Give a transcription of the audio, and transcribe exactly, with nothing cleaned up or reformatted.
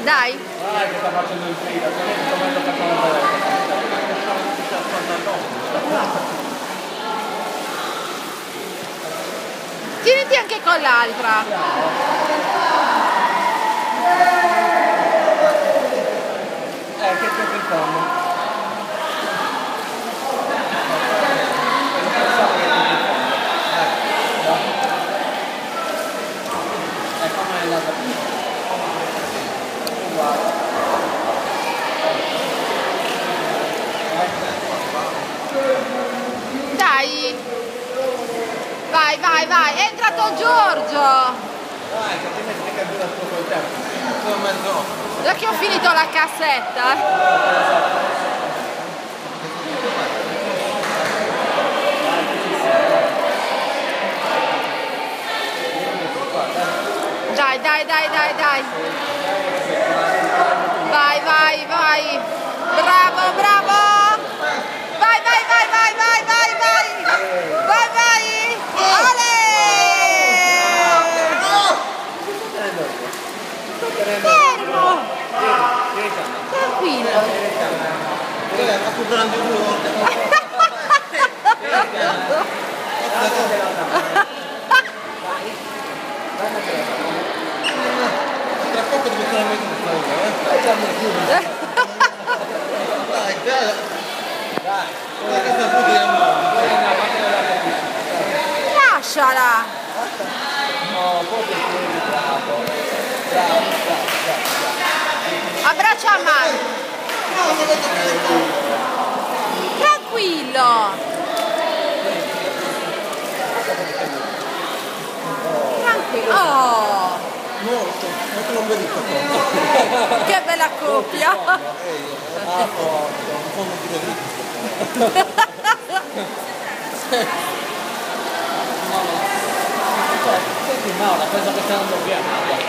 Dai. Dai che sta facendo il filo, come lo facciamo vedere. Tieniti anche con l'altra. Eh, che c'è il fondo. Dai, vai, vai, vai, è entrato Giorgio. Dai, che ti metti che dura tutto il tempo. Sono mezz'ora. Già che ho finito la cassetta. Eh. Dai, dai, dai, dai, dai. Vai, vai, vai. Bravo, bravo. Vai, vai, vai, vai, vai, vai, vai. Vai, vai. Ale! Fermo. Tranquillo. Ha superato due volte. Tra poco ti mettono a mettere il fondo, eh? Dai, dai. Dai, questa foto è Lasciala. no, forse è bravo. Bravo, bravo, bravo. Abbraccia a mano. Tranquillo. Tranquillo. Oh. Morto, non te lo vedi qua. Che bella coppia. Ah, forte, un fondo di vedere. Senti Maura, penso che sta andando via.